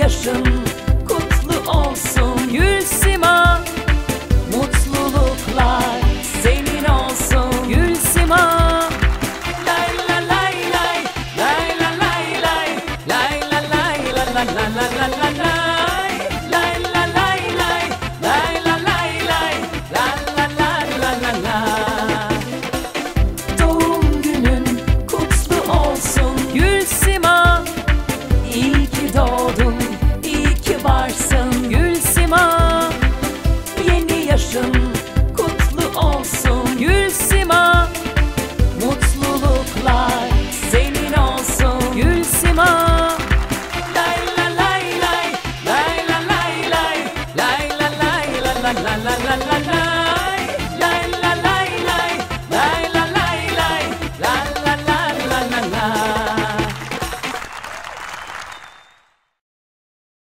yaşın kutlu olsun Gülsima. Mutluluklar senin olsun Gülsima. Lay la lay lay, lay la lay lay, lay la lay la la la la la la lay. Lay la lay lay, lay la lay lay, la la la la la la. Doğum günün kutlu olsun Gülsima. İyi ki doğdun, iyi ki varsın Gülsima. Yeni yaşın kutlu olsun Gülsima. Mutluluklar senin olsun Gülsima. Lay la lay lay, lay la lay lay, lay la lay la la la la la la.